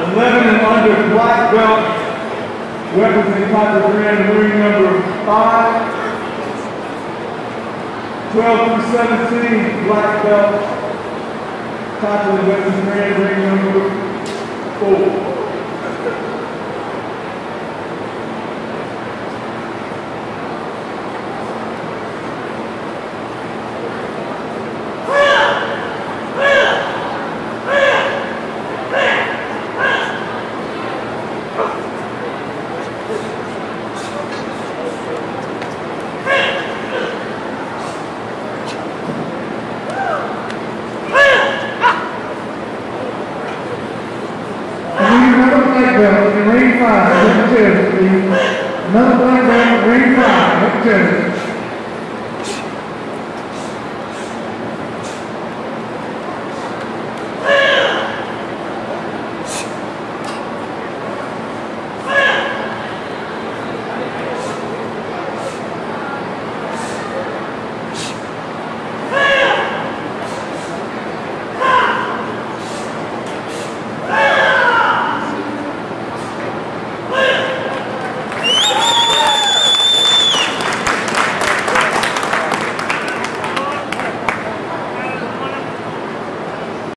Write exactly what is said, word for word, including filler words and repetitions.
eleven and under black belt, representing Taco Grande, ring number five. twelve through seventeen, black belt, Taco Grande, ring number four. Ring five, ring two, another black belt, ring five, ring two.